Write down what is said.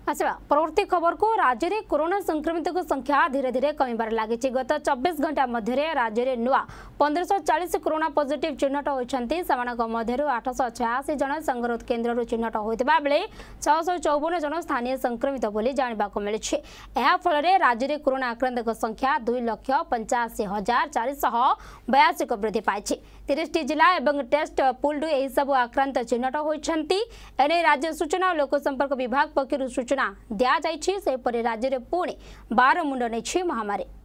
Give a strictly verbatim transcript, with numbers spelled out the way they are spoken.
आसवा परवर्ती खबर को राज्य में कोरोना संक्रमित संख्या धीरे धीरे कमिबार लगी। गत चौबीस घंटा मध्य राज्य में नुआ पंद्रह चालीस कोरोना पॉजिटिव चिन्हट होती मध्य आठश छयासी जन संगरोध केन्द्र चिन्हट होता बेले छःश चौवन जन स्थानीय संक्रमित बोली जानवा मिली। फल राज्य में कोरोना आक्रांत संख्या दुई लक्ष पंचाशी हजार चारिश बयासी को वृद्धि पाई। तीस टी जिला और टेस्ट पुल यह सब आक्रांत चिन्हट होती। एने राज्य सूचना और लोक संपर्क विभाग पक्षर सूचना दि जाइए। राज्य में पुणी बार मुंड नहीं महामारी।